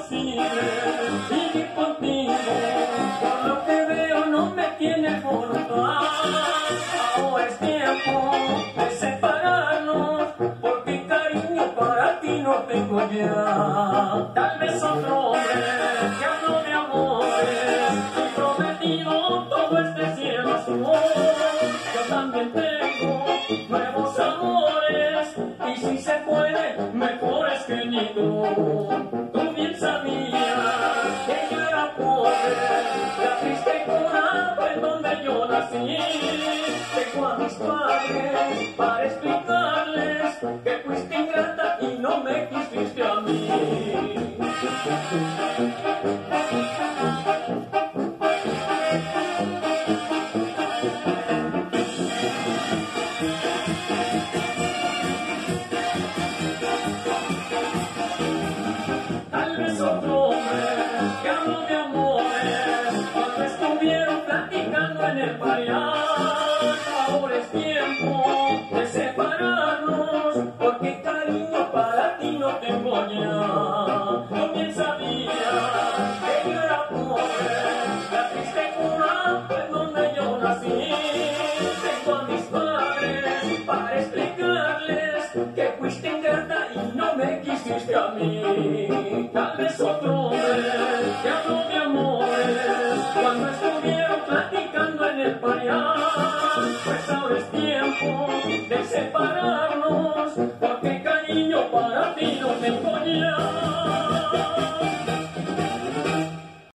imposible vivir contigo, por lo que veo no me tienes voluntad. Ahora es tiempo de separarnos, porque cariño para ti no tengo ya. Tal vez otro hombre que habló de amores y prometido todo este cielo azul. Yo también tengo nuevos amores y si se puede, mejores que ni tú. Tú bien sabías que yo era pobre, la triste cuna en donde yo nací. Tengo a mis padres para explicarles que fuiste ingrata y no me quisiste a mí. Tal vez otro hombre que habló de amores cuando estuvieron platicando en el parián. Ahora es tiempo de separarnos, porque cariño para ti no tengo ya. Yo bien sabía que yo era pobre, la triste cuna en donde yo nací. Tengo a mis padres para explicarles que fuiste ingrata y no me quisiste a mí. Tal vez otro hombre que habló de amores cuando estuvieron platicando en el parián. Pues ahora es tiempo de separarnos, porque cariño para ti no tengo ya.